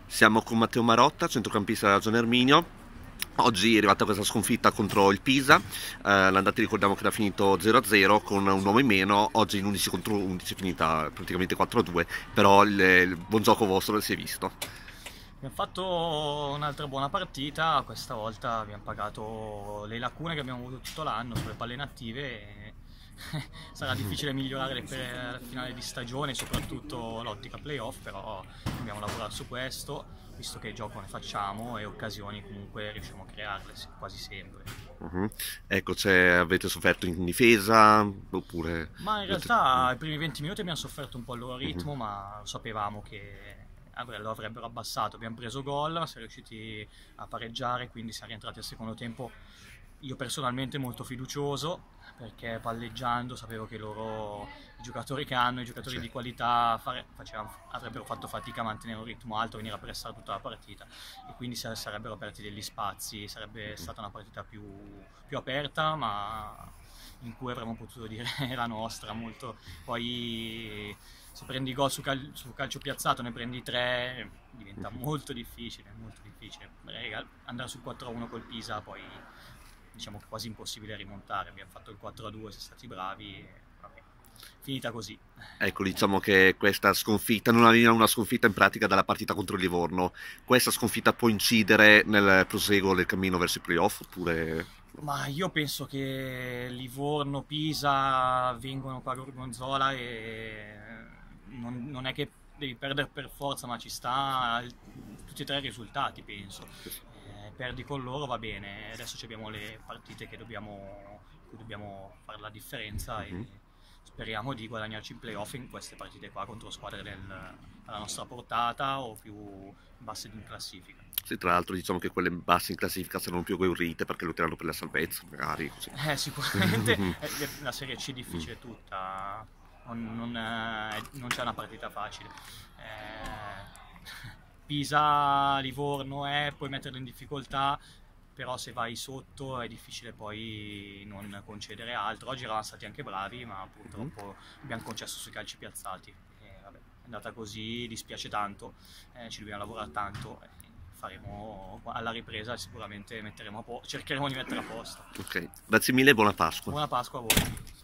Siamo con Matteo Marotta, centrocampista della Zona Erminio. Oggi è arrivata questa sconfitta contro il Pisa, l'andata ricordiamo che era finito 0-0 con un uomo in meno, oggi l'11 contro 11 è finita praticamente 4-2, però il buon gioco vostro si è visto. Abbiamo fatto un'altra buona partita, questa volta abbiamo pagato le lacune che abbiamo avuto tutto l'anno sulle palle inattive e sarà difficile migliorare per il finale di stagione, soprattutto l'ottica playoff, però dobbiamo lavorare su questo, visto che gioco ne facciamo e occasioni comunque riusciamo a crearle quasi sempre. Ecco, avete sofferto in difesa oppure... Ma in realtà i primi 20 minuti abbiamo sofferto un po' il loro ritmo, ma sapevamo che lo avrebbero abbassato. Abbiamo preso gol, siamo riusciti a pareggiare, quindi siamo rientrati al secondo tempo. Io personalmente molto fiducioso, perché palleggiando sapevo che loro, i giocatori che hanno, i giocatori di qualità, avrebbero fatto fatica a mantenere un ritmo alto, venire a pressare tutta la partita e quindi sarebbero aperti degli spazi, sarebbe stata una partita più aperta, ma in cui avremmo potuto dire la nostra. Poi se prendi gol su calcio piazzato, ne prendi 3, diventa molto difficile, molto difficile. Andare sul 4-1 col Pisa poi diciamo che è quasi impossibile rimontare. Abbiamo fatto il 4-2, siamo stati bravi e vabbè, finita così. Ecco, diciamo che questa sconfitta non arriva una sconfitta in pratica dalla partita contro il Livorno. Questa sconfitta può incidere nel proseguo del cammino verso i playoff oppure... Ma io penso che Livorno, Pisa vengono qua a Gorgonzola e non è che devi perdere per forza, ma ci sta tutti e tre i risultati, penso. Perdi con loro va bene, adesso abbiamo le partite in cui dobbiamo fare la differenza e speriamo di guadagnarci in playoff in queste partite qua contro squadre alla nostra portata o più basse in classifica. Sì, tra l'altro diciamo che quelle basse in classifica saranno più agguerrite perché lotteranno per la salvezza, magari così. Sicuramente la Serie C è difficile tutta, non c'è una partita facile. Pisa, Livorno puoi metterlo in difficoltà, però se vai sotto è difficile poi non concedere altro. Oggi eravamo stati anche bravi, ma purtroppo abbiamo concesso sui calci piazzati. Vabbè, è andata così, dispiace tanto, ci dobbiamo lavorare tanto. Faremo alla ripresa sicuramente cercheremo di mettere a posto. Ok, grazie mille e buona Pasqua. Buona Pasqua a voi.